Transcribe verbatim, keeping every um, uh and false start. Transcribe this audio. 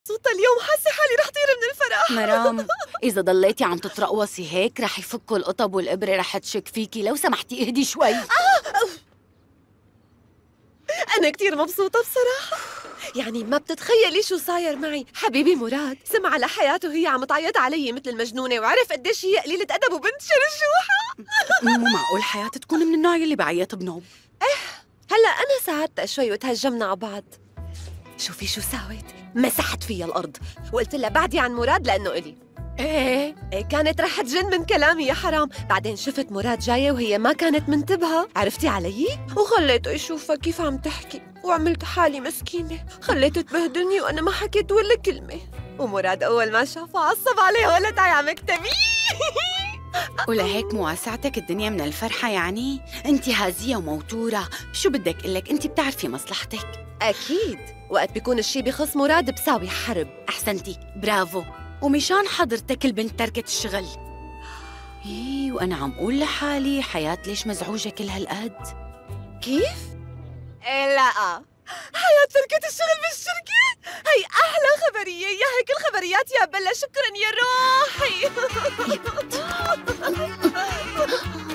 مبسوطة اليوم، حاسة حالي رح طير من الفرح. مرام، إذا ضليتي عم تترقوصي هيك رح يفكوا القطب والإبرة رح تشك فيكي. لو سمحتي اهدي شوي. أنا كتير مبسوطة بصراحة. يعني ما بتتخيلي شو صاير معي. حبيبي مراد سمع على حياته وهي عم تعيط علي مثل المجنونة، وعرف قديش هي قليلة أدب وبنت شرشوحة. مو معقول حياتي تكون من النوع اللي بعيط بنوم. هلا أنا ساعدتها شوي وتهجمنا على بعض. شوفي شو ساويت، مسحت فيها الأرض وقلت لها بعدي عن مراد لأنه إلي. ايه إيه كانت رح تجن من كلامي يا حرام. بعدين شفت مراد جاية وهي ما كانت منتبهة، عرفتي علي؟ وخليته يشوفها كيف عم تحكي، وعملت حالي مسكينة، خليته تبهدلني وأنا ما حكيت ولا كلمة. ومراد أول ما شافها عصب عليه ولا تعي على مكتبي. ولهيك مواسعتك الدنيا من الفرحة يعني؟ انت هازية وموتورة، شو بدك قلك؟ انت بتعرفي مصلحتك. أكيد وقت بيكون الشي بخص مراد بساوي حرب. أحسنتي، برافو. ومشان حضرتك البنت تركت الشغل. ايه وأنا عم قول لحالي حياة ليش مزعوجة كل هالقد؟ كيف؟ إيه لا، حياة تركت الشغل بالشركة؟ هي أحلى خبرية، يا هيك الخبريات يا بلا. شكراً يا روحي.